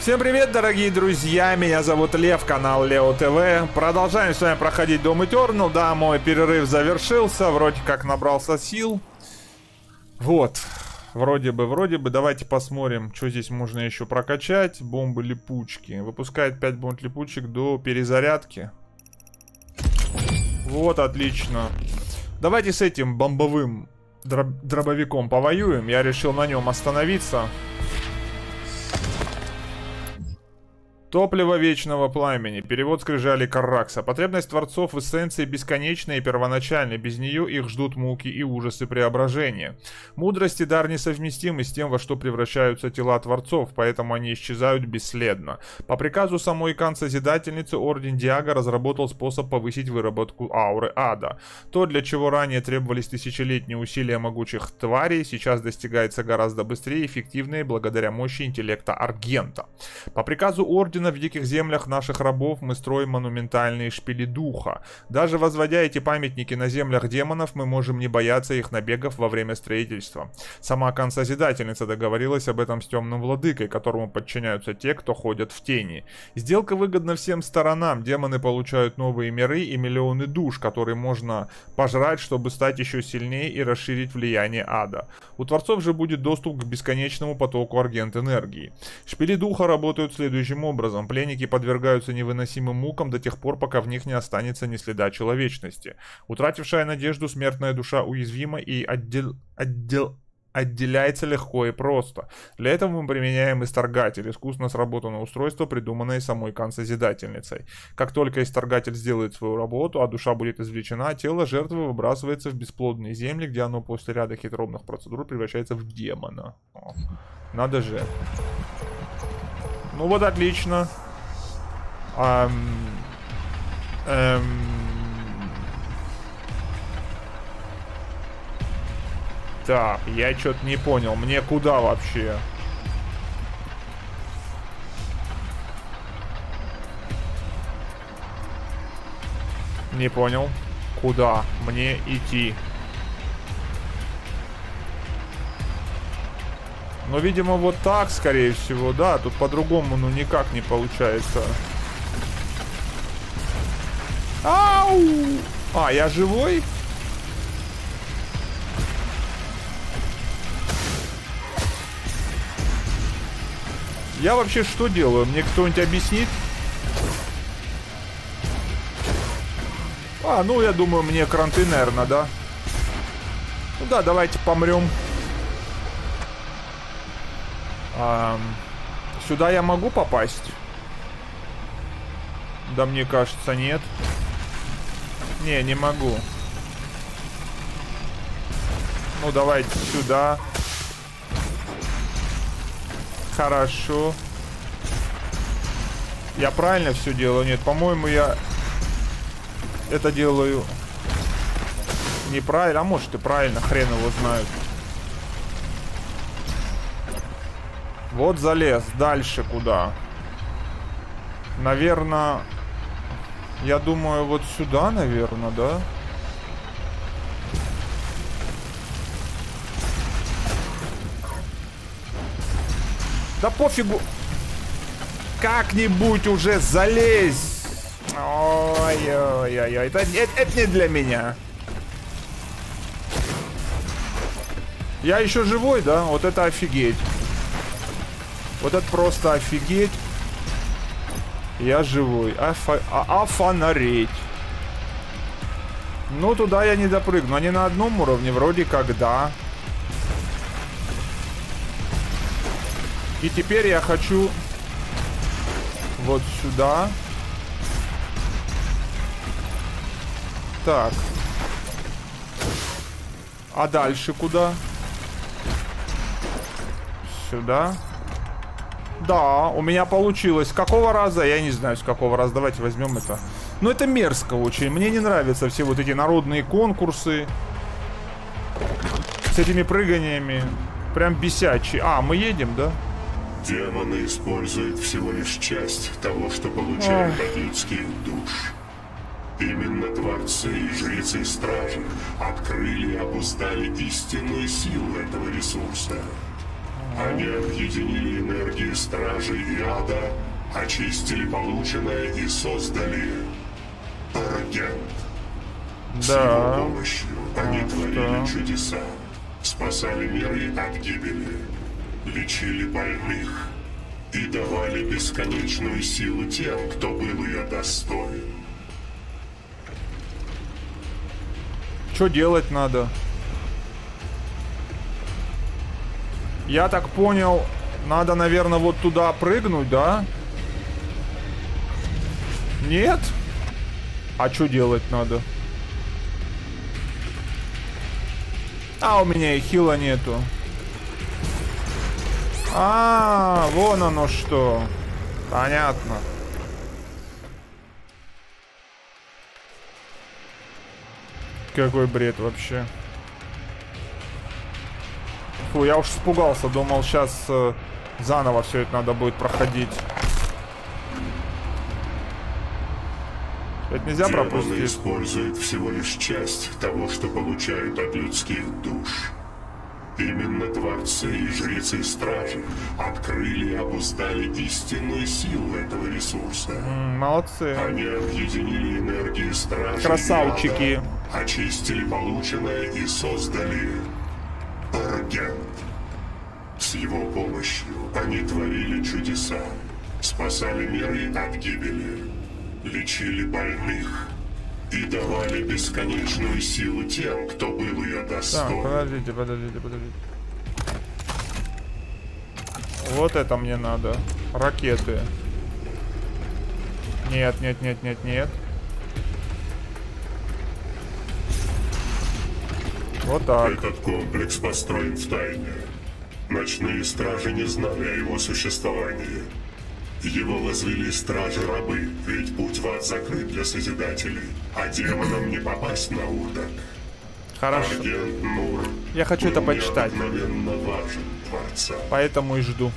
Всем привет, дорогие друзья, меня зовут Лев, канал Лео ТВ. Продолжаем с вами проходить Doom Eternal. Да, мой перерыв завершился, вроде как набрался сил. Вот, вроде бы. Давайте посмотрим, что здесь можно еще прокачать. Бомбы-липучки. Выпускает 5 бомб-липучек до перезарядки. Вот, отлично. Давайте с этим бомбовым дробовиком повоюем. Я решил на нем остановиться. Топливо вечного пламени. Перевод скрижали Карракса. Потребность творцов в эссенции бесконечна и первоначальна. Без нее их ждут муки и ужасы преображения. Мудрость и дар несовместимы с тем, во что превращаются тела творцов, поэтому они исчезают бесследно. По приказу самой Икан-Созидательницы Орден Диага разработал способ повысить выработку ауры ада. То, для чего ранее требовались тысячелетние усилия могучих тварей, сейчас достигается гораздо быстрее и эффективнее благодаря мощи интеллекта Аргента. По приказу Ордена в диких землях наших рабов мы строим монументальные шпили духа. Даже возводя эти памятники на землях демонов, мы можем не бояться их набегов во время строительства. Сама Икан-Созидательница договорилась об этом с Темным Владыкой, которому подчиняются те, кто ходят в тени. Сделка выгодна всем сторонам. Демоны получают новые миры и миллионы душ, которые можно пожрать, чтобы стать еще сильнее и расширить влияние ада. У творцов же будет доступ к бесконечному потоку аргент-энергии. Шпили духа работают следующим образом. Пленники подвергаются невыносимым мукам до тех пор, пока в них не останется ни следа человечности. Утратившая надежду смертная душа уязвима и отделяется легко и просто. Для этого мы применяем исторгатель, искусно сработанное устройство, придуманное самой Икан-Созидательницей. Как только исторгатель сделает свою работу, а душа будет извлечена, тело жертвы выбрасывается в бесплодные земли, где оно после ряда хитроумных процедур превращается в демона. Надо же. Ну вот, отлично. Так, я что-то не понял. Мне куда вообще? Не понял. Куда мне идти? Ну, видимо, вот так, скорее всего, да. Тут по-другому, ну, никак не получается. Ау! А, я живой? Я вообще что делаю? Мне кто-нибудь объяснит? А, ну, я думаю, мне кранты, наверное, да? Ну да, давайте помрем. Сюда я могу попасть? Да, мне кажется, нет. Не могу. Ну, давайте сюда. Хорошо. Я правильно все делаю? Нет, по-моему, я это делаю неправильно. А может и правильно, хрен его знает. Вот залез. Дальше куда? Наверное... Я думаю, вот сюда, наверное, да? Да пофигу. Как-нибудь уже залезь. Ой-ой-ой. Это не для меня. Я еще живой, да? Вот это офигеть. Вот это просто офигеть. Я живой. Офонареть. Ну, туда я не допрыгну. Они на одном уровне, вроде как, да. И теперь я хочу вот сюда. Так. А дальше куда? Сюда. Да, у меня получилось. С какого раза? Я не знаю, с какого раза. Давайте возьмем это. Ну, это мерзко очень. Мне не нравятся все вот эти народные конкурсы. С этими прыганиями. Прям бесячие. А, мы едем, да? Демоны используют всего лишь часть того, что получают от людских душ. Именно творцы и жрецы стражи открыли и обуздали истинную силу этого ресурса. Они объединили энергии Стражей и Ада, очистили полученное и создали Аргент. С его помощью они творили чудеса, спасали миры от гибели, лечили больных и давали бесконечную силу тем, кто был ее достоин. Что делать надо? Я так понял, надо, наверное, вот туда прыгнуть, да? Нет? А что делать надо? А, у меня и хила нету. А, вон оно что. Понятно. Какой бред вообще. Фу, я уж испугался. Думал, сейчас заново все это надо будет проходить. Это нельзя пропустить. Демоны используют всего лишь часть того, что получают от людских душ. Именно Творцы и Жрецы Стражи открыли и обуздали истинную силу этого ресурса. Молодцы. Они объединили энергии Стражи Красавчики. и Ада, очистили полученное и создали Аргент. С его помощью они творили чудеса, спасали миры от гибели, лечили больных и давали бесконечную силу тем, кто был ее достоин. Так, подождите. Вот это мне надо. Ракеты. Нет. Вот так. Этот комплекс построен в тайне. Ночные стражи не знали о его существовании. Его возвели стражи-рабы, ведь путь в ад закрыт для Созидателей, а демонам не попасть на Урдак. Хорошо. Аргент Нур Я хочу это был почитать. необыкновенно важен Творца. Поэтому и жду.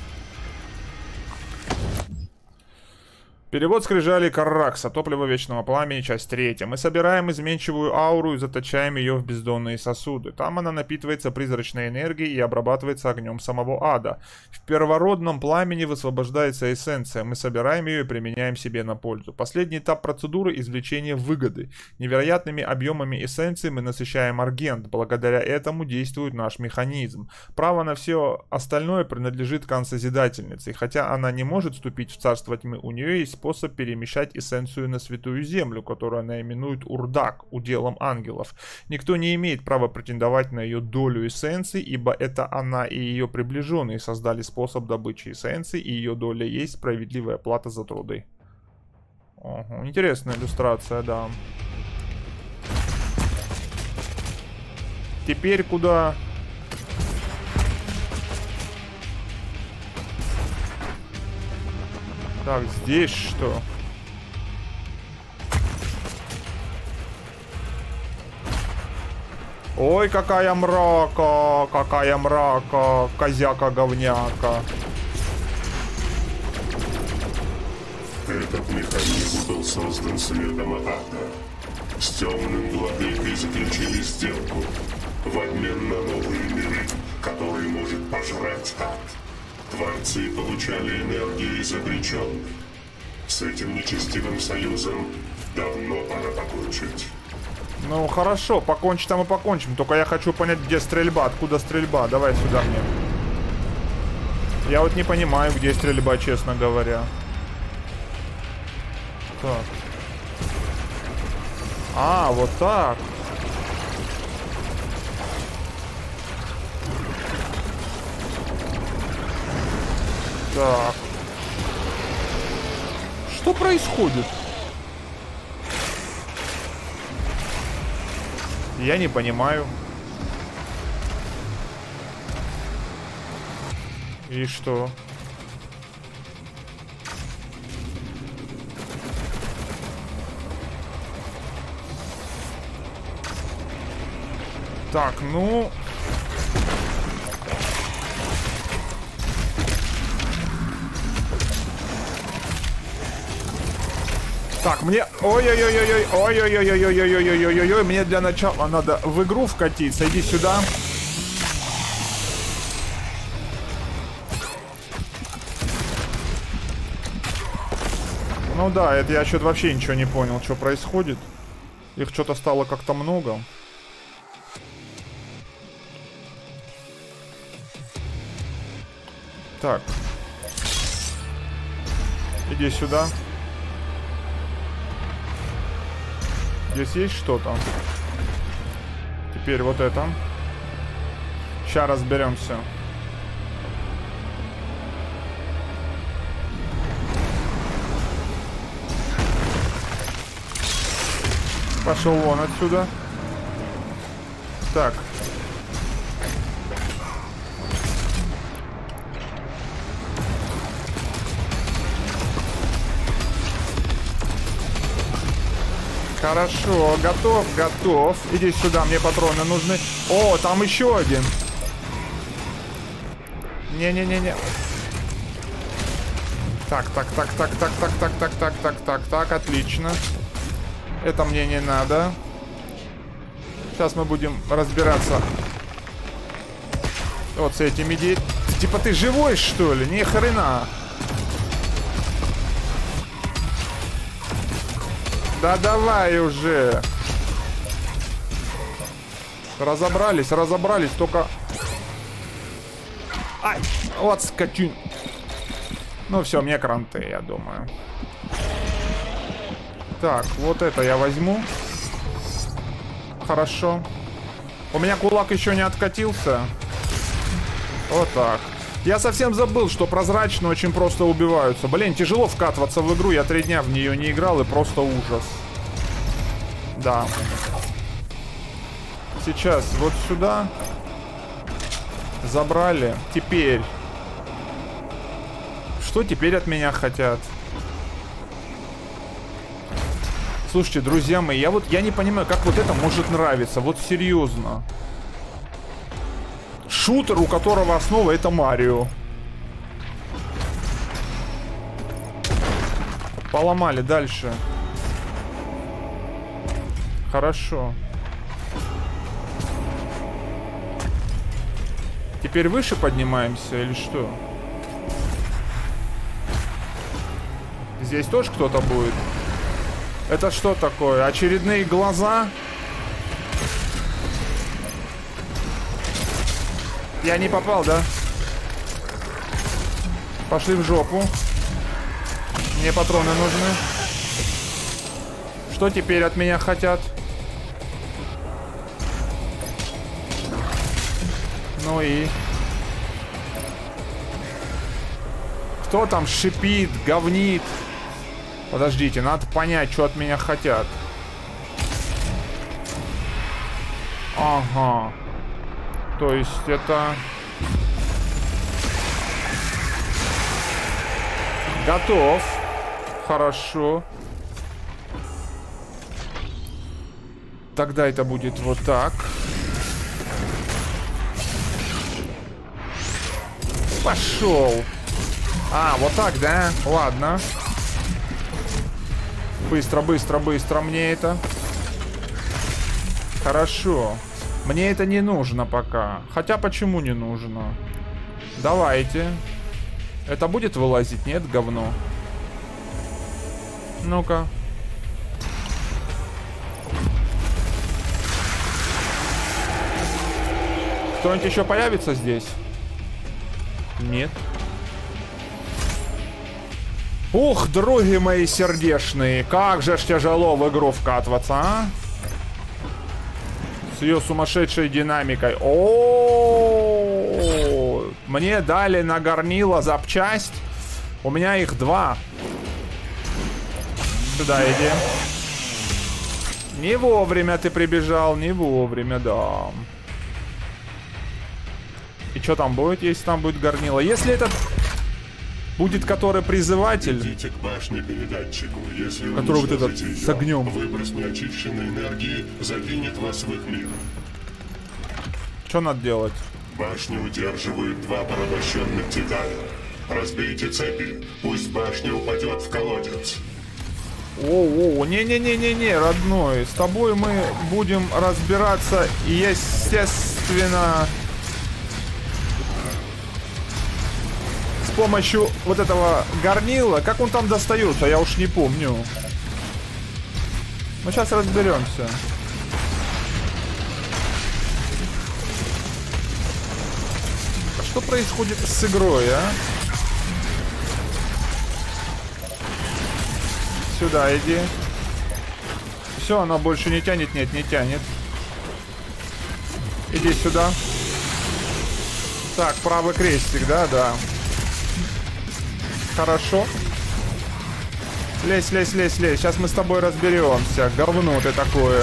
Перевод скрижали Карракса. Топливо вечного пламени. Часть 3. Мы собираем изменчивую ауру и заточаем ее в бездонные сосуды. Там она напитывается призрачной энергией и обрабатывается огнем самого ада. В первородном пламени высвобождается эссенция. Мы собираем ее и применяем себе на пользу. Последний этап процедуры — извлечение выгоды. Невероятными объемами эссенции мы насыщаем аргент. Благодаря этому действует наш механизм. Право на все остальное принадлежит Кан-Созидательнице. И хотя она не может вступить в царство тьмы, у нее есть способ перемещать эссенцию на святую землю, которую она именует Урдак, уделом ангелов. Никто не имеет права претендовать на ее долю эссенции, ибо это она и ее приближенные создали способ добычи эссенции, и ее доля есть справедливая плата за труды. Ого, интересная иллюстрация, да. Теперь куда? Так, здесь что? Ой, какая мрака, козяка-говняка. Этот механизм был создан светом ада. С темным владыкой заключили сделку в обмен на новые миры, которые может пожрать ад. Творцы получали энергию из обреченных. С этим нечестивым союзом давно пора покончить. Ну хорошо, покончим там и покончим. Только я хочу понять, где стрельба, откуда стрельба. Давай сюда мне. Я вот не понимаю, где стрельба, честно говоря. Так. А, вот так. Так. Что происходит? Я не понимаю. И что? Так, ну... Так, мне... Ой-ой-ой-ой-ой, ой-ой-ой-ой-ой-ой-ой-ой-ой-ой, мне для начала надо в игру вкатиться. Иди сюда. Ну да, это я что-то вообще ничего не понял, что происходит. Их что-то стало как-то много. Так. Иди сюда. Здесь есть что-то. Теперь вот это. Сейчас разберемся. Пошел вон отсюда. Так. Хорошо, готов, готов. Иди сюда, мне патроны нужны. О, там еще один. Не-не-не-не. Так, отлично. Это мне не надо. Сейчас мы будем разбираться вот с этими Типа ты живой, что ли? Ни хрена. Да давай уже. Разобрались, только... Ай, вот скотин. Ну все, мне кранты, я думаю. Так, вот это я возьму. Хорошо. У меня кулак еще не откатился. Вот так. Я совсем забыл, что прозрачные очень просто убиваются. Блин, тяжело вкатываться в игру. Я 3 дня в нее не играл, и просто ужас. Да. Сейчас вот сюда. Забрали. Теперь. Что теперь от меня хотят? Слушайте, друзья мои, я не понимаю, как вот это может нравиться. Вот серьезно. Шутер, у которого основа это Марио. Поломали дальше. Хорошо. Теперь выше поднимаемся или что? Здесь тоже кто-то будет? Это что такое? Очередные глаза? Я не попал, да? Пошли в жопу. Мне патроны нужны. Что теперь от меня хотят? Ну и... Кто там шипит, говнит? Подождите, надо понять, что от меня хотят. Ага. То есть это... Готов. Хорошо. Тогда это будет вот так. Пошел. А, вот так, да? Ладно. Быстро, быстро, быстро мне это. Хорошо. Мне это не нужно пока. Хотя почему не нужно? Давайте. Это будет вылазить? Нет, говно. Ну-ка. Кто-нибудь еще появится здесь? Нет. Ух, други мои сердечные, как же ж тяжело в игру вкатываться, а? С ее сумасшедшей динамикой. О, мне дали на горнило запчасть. У меня их 2. Сюда иди. Не вовремя ты прибежал, не вовремя, да. И что там будет, если там будет горнило? Если этот будет, который призыватель, идите к башне-передатчику. Если вы который вот этот ее, с огнем. выброс неочищенной энергии задвинет вас в их мир. Что надо делать? Башню удерживают 2 порабощенных титана. Разбейте цепи, пусть башня упадет в колодец. О, не-не-не-не-не, родной, с тобой мы будем разбираться, естественно, с помощью вот этого горнила. Как он там достается, я уж не помню. Мы сейчас разберемся. Что происходит с игрой, а? Сюда иди. Все, она больше не тянет, нет, не тянет. Иди сюда. Так, правый крестик, да, да. Хорошо. Лезь, лезь, лезь, лезь. Сейчас мы с тобой разберемся. Говно ты такое.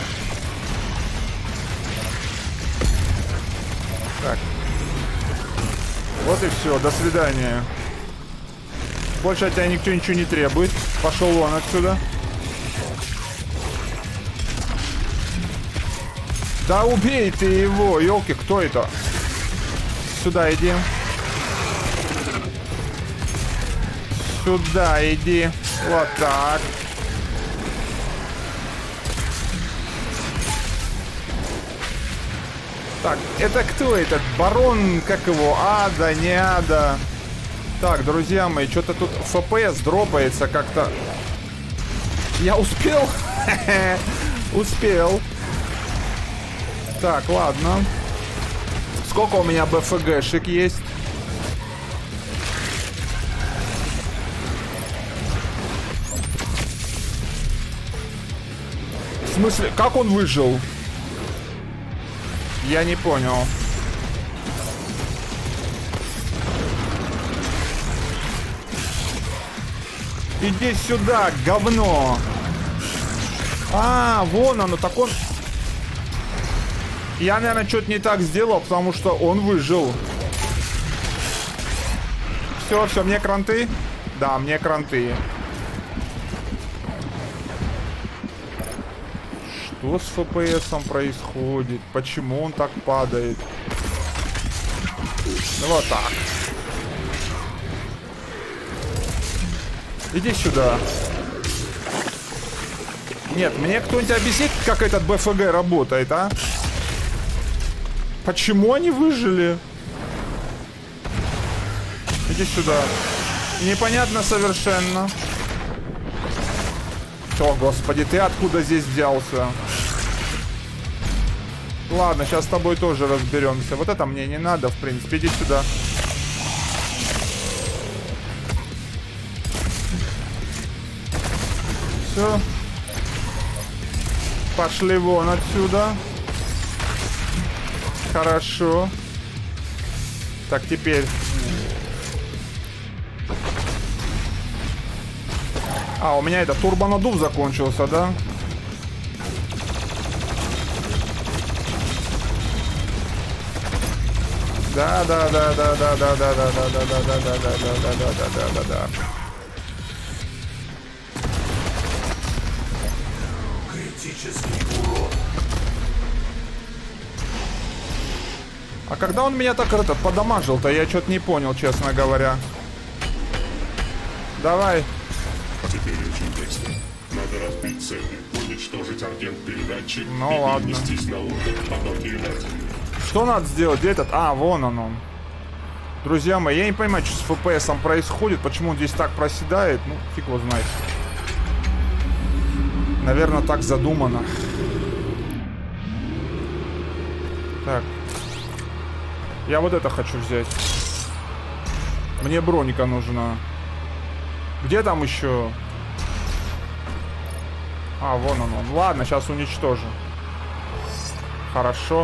Так. Вот и все. До свидания. Больше от тебя никто ничего не требует. Пошел вон отсюда. Да убей ты его, елки, кто это? Сюда иди. Сюда иди. Вот так. Так, это кто этот? Барон, как его? Ада, не Ада. Так, друзья мои, что-то тут FPS дропается как-то. Я успел? Успел. Так, ладно. Сколько у меня БФГшек есть? В смысле, как он выжил? Я не понял. Иди сюда, говно. А, вон оно, так он... Я, наверное, что-то не так сделал, потому что он выжил. Все, все, мне кранты? Да, мне кранты. Что с ФПСом происходит? Почему он так падает? Ну, вот так. Иди сюда. Нет, мне кто-нибудь объяснит, как этот БФГ работает, а? Почему они выжили? Иди сюда. Непонятно совершенно. О, господи, ты откуда здесь взялся? Ладно, сейчас с тобой тоже разберемся. Вот это мне не надо, в принципе. Иди сюда. Все. Пошли вон отсюда. Хорошо. Так, теперь... А, у меня это турбонадув закончился, да? Да. Критический урон. А когда он меня так этот подамажил-то, я что-то не понял, честно говоря. Давай. Теперь очень быстро. Надо разбить цели, уничтожить агент-передатчик и ладно. перенестись на уровень потоки энергии. Что надо сделать? Где этот? А, вон он. Друзья мои, я не понимаю, что с ФПСом происходит, почему он здесь так проседает. Ну, фиг его знает. Наверное, так задумано. Так. Я вот это хочу взять. Мне броника нужна. Где там еще? А, вон он. Ладно, сейчас уничтожу. Хорошо.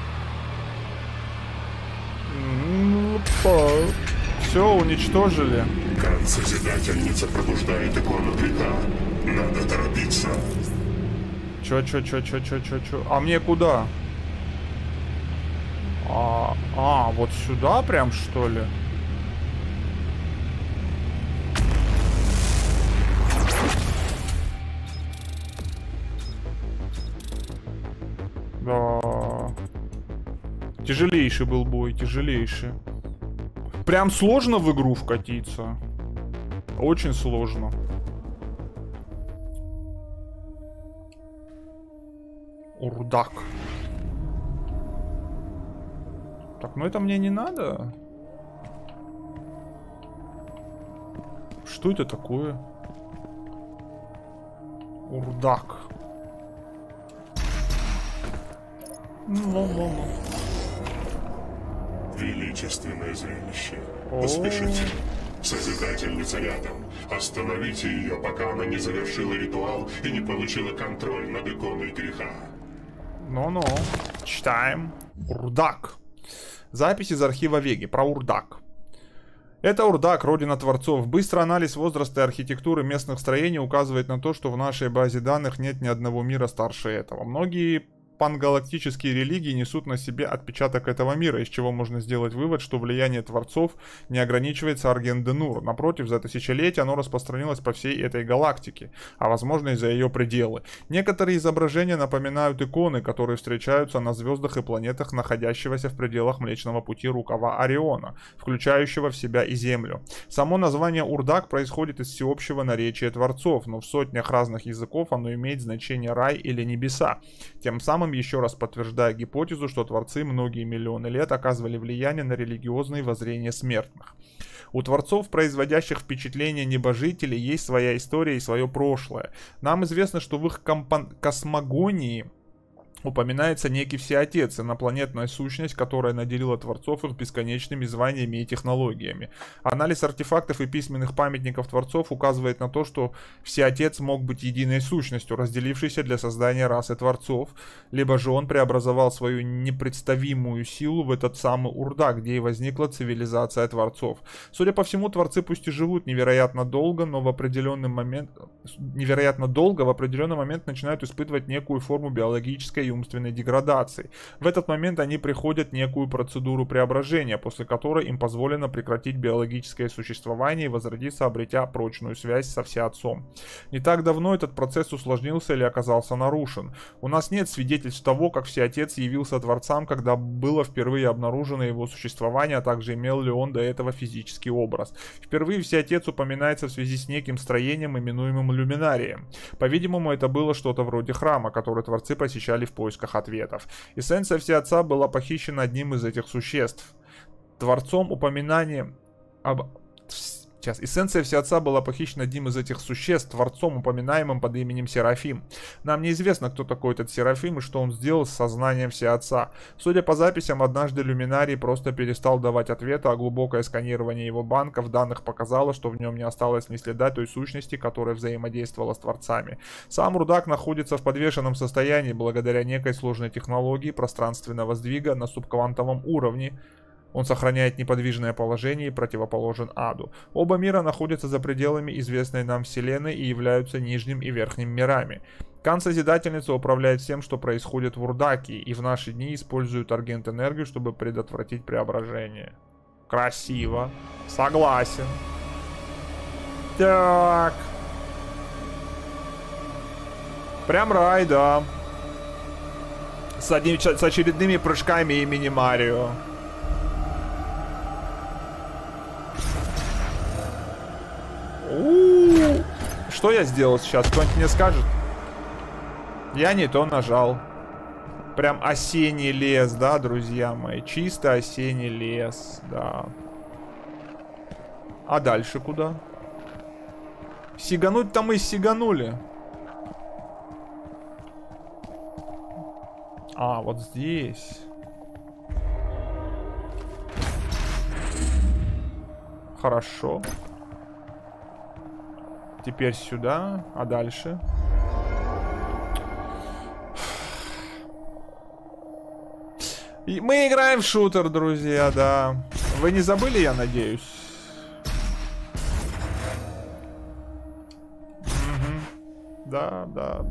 Все, уничтожили. Созидательница пробуждает икону греха. Надо торопиться. Чё? А мне куда? Вот сюда прям, что ли? Да. Тяжелейший был бой, тяжелейший. Прям сложно в игру вкатиться. Очень сложно. Урдак. Так, ну это мне не надо. Что это такое? Урдак. Величественное зрелище. Поспешите. Созидательница рядом. Остановите ее, пока она не завершила ритуал и не получила контроль над иконой греха. Ну-ну. Читаем. Урдак. Запись из архива Веги про Урдак. Это Урдак, родина творцов. Быстрый анализ возраста и архитектуры местных строений указывает на то, что в нашей базе данных нет ни одного мира старше этого. Многие пангалактические религии несут на себе отпечаток этого мира, из чего можно сделать вывод, что влияние творцов не ограничивается Арген-Денур. Напротив, за тысячелетия оно распространилось по всей этой галактике, а возможно и за ее пределы. Некоторые изображения напоминают иконы, которые встречаются на звездах и планетах, находящегося в пределах Млечного Пути рукава Ориона, включающего в себя и Землю. Само название Урдак происходит из всеобщего наречия творцов, но в сотнях разных языков оно имеет значение рай или небеса. Тем самым еще раз подтверждая гипотезу, что творцы многие миллионы лет оказывали влияние на религиозные воззрения смертных. У творцов, производящих впечатление небожителей, есть своя история и свое прошлое. Нам известно, что в их космогонии упоминается некий Всеотец, инопланетная сущность, которая наделила творцов их бесконечными званиями и технологиями. Анализ артефактов и письменных памятников творцов указывает на то, что Всеотец мог быть единой сущностью, разделившейся для создания расы творцов, либо же он преобразовал свою непредставимую силу в этот самый Урдак, где и возникла цивилизация творцов. Судя по всему, творцы пусть и живут невероятно долго, но в определенный момент начинают испытывать некую форму биологической и умственной деградации. В этот момент они приходят в некую процедуру преображения, после которой им позволено прекратить биологическое существование и возродиться, обретя прочную связь со Всеотцом. Не так давно этот процесс усложнился или оказался нарушен. У нас нет свидетельств того, как Всеотец явился Творцам, когда было впервые обнаружено его существование, а также имел ли он до этого физический образ. Впервые Всеотец упоминается в связи с неким строением, именуемым Люминарием. По-видимому, это было что-то вроде храма, который Творцы посещали в поисках ответов. Эссенция Всеотца была похищена одним из этих существ. Творцом упоминание об... Эссенция Всеотца была похищена одним из этих существ, Творцом, упоминаемым под именем Серафим. Нам неизвестно, кто такой этот Серафим и что он сделал с сознанием Всеотца. Судя по записям, однажды Люминарий просто перестал давать ответы, а глубокое сканирование его банков данных показало, что в нем не осталось ни следа той сущности, которая взаимодействовала с Творцами. Сам Урдак находится в подвешенном состоянии благодаря некой сложной технологии пространственного сдвига на субквантовом уровне. Он сохраняет неподвижное положение и противоположен аду. Оба мира находятся за пределами известной нам Вселенной и являются нижним и верхним мирами. Кан-Созидательница управляет всем, что происходит в Урдаке, и в наши дни использует Аргент-энергию, чтобы предотвратить преображение. Красиво. Согласен. Так. Прям рай, да. С очередными прыжками имени Марио. Что я сделал сейчас? Кто-нибудь мне скажет? Я не то нажал. Прям осенний лес, да, друзья мои? Чисто осенний лес, да. А дальше куда? Сигануть-то мы сиганули. А, вот здесь. Хорошо. Теперь сюда, а дальше? И мы играем в шутер, друзья, да. Вы не забыли, я надеюсь? Угу. Да.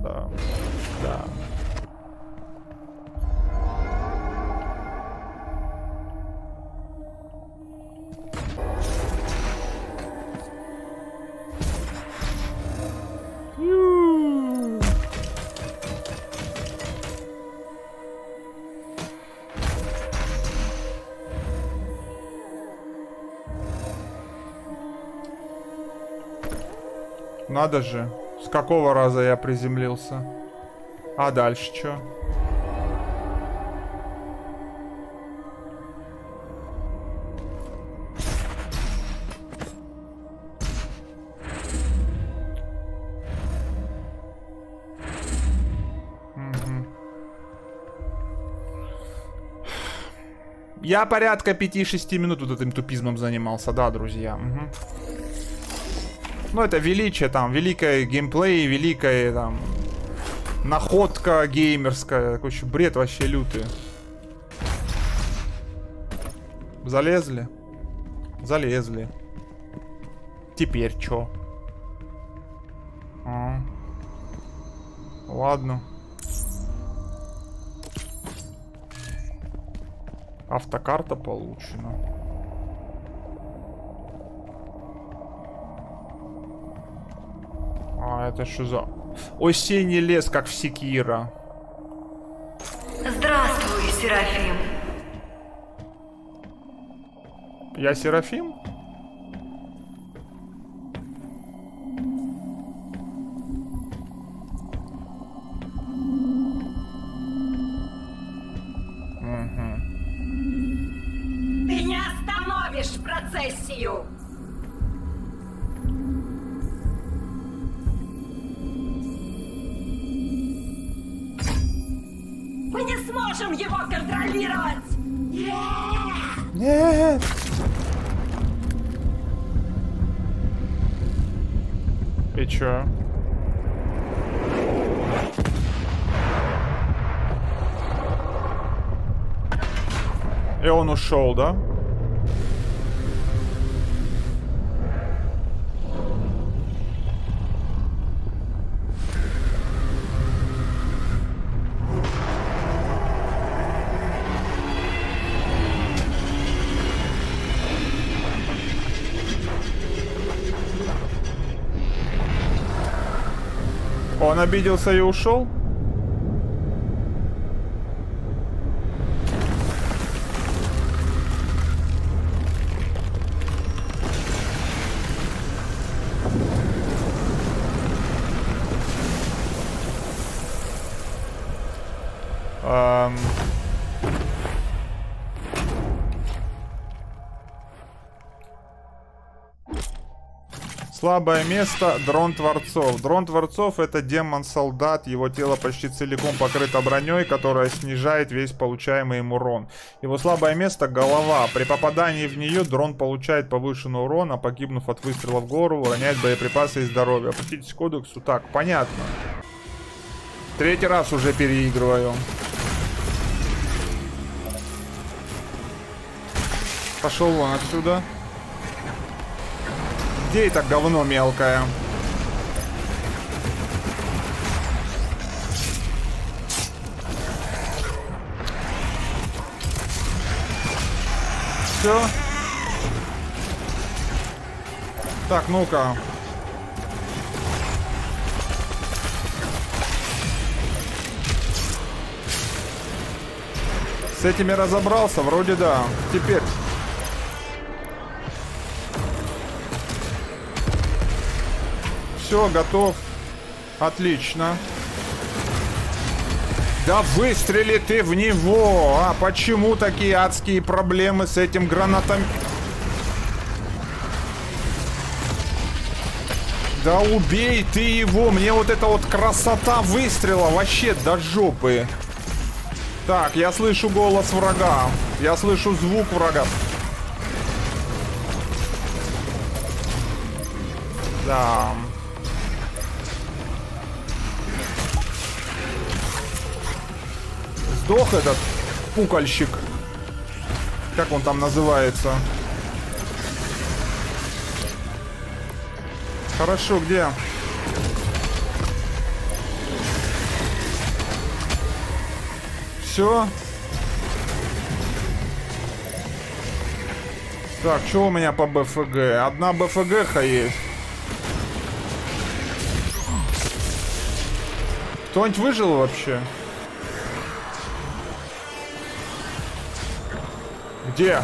Надо же, с какого раза я приземлился? А дальше что? Я порядка 5-6 минут вот этим тупизмом занимался, да, друзья. Угу. Ну, это величие, там, великое геймплей, великая, там, находка геймерская. Короче, бред вообще лютый. Залезли? Залезли. Теперь чё? Ладно. Автокарта получена. А это что за... Осенний лес, как в Секиро. Здравствуй, Серафим. Я Серафим? Ты не остановишь процессию! Мы не сможем его контролировать! Нет! И чё? И он ушел, да? Он обиделся и ушел? Слабое место — дрон Творцов. Дрон Творцов — это демон-солдат. Его тело почти целиком покрыто броней, которая снижает весь получаемый им урон. Его слабое место — голова. При попадании в нее дрон получает повышенный урон, а погибнув от выстрела в голову, роняет боеприпасы и здоровье. Обратитесь к кодексу. Так, понятно. Третий раз уже переигрываю. Пошел вон отсюда. Где это говно мелкое? Все. Так, ну-ка. С этими разобрался? Вроде да. Теперь... Все, готов. Отлично. Да выстрели ты в него! А почему такие адские проблемы с этим гранатом? Да убей ты его! Мне вот эта вот красота выстрела вообще до жопы. Так, я слышу голос врага. Я слышу звук врага. Да. Сдох этот пукальщик. Как он там называется? Хорошо, где? Все. Так, что у меня по БФГ? Одна БФГ-ха есть. Кто-нибудь выжил вообще? Где?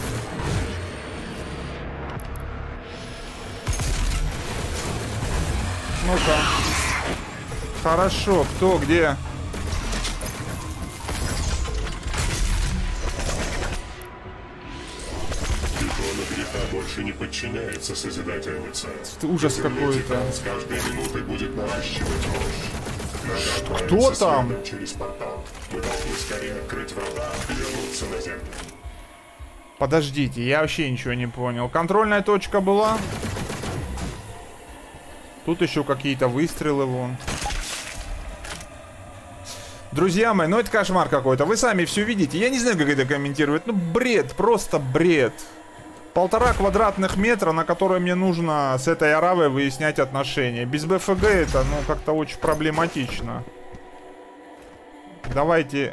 Ну-ка. Хорошо, кто, где? Икона греха больше не подчиняется Созидательнице. Ужас какой-то. С каждой минутой будет наращивать мощь. Кто там? Через портал. Мы должны скорее открыть врата и вернуться на землю. Подождите, я вообще ничего не понял. Контрольная точка была. Тут еще какие-то выстрелы вон. Друзья мои, ну это кошмар какой-то. Вы сами все видите. Я не знаю, как это комментировать. Ну бред, просто бред. 1,5 квадратных метра, на которые мне нужно с этой аравой выяснять отношения. Без БФГ это, ну, как-то очень проблематично. Давайте...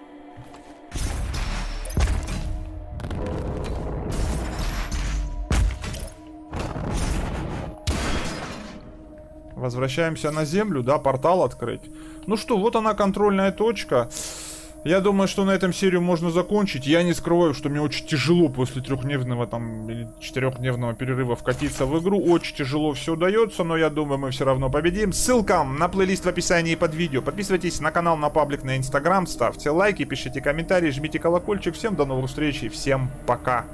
Возвращаемся на землю, да, портал открыть. Ну что, вот она, контрольная точка. Я думаю, что на этом серию можно закончить. Я не скрываю, что мне очень тяжело после 3-дневного там или 4-дневного перерыва вкатиться в игру. Очень тяжело все удается, но я думаю, мы все равно победим. Ссылка на плейлист в описании под видео. Подписывайтесь на канал, на паблик, на инстаграм, ставьте лайки, пишите комментарии, жмите колокольчик. Всем до новых встреч и всем пока.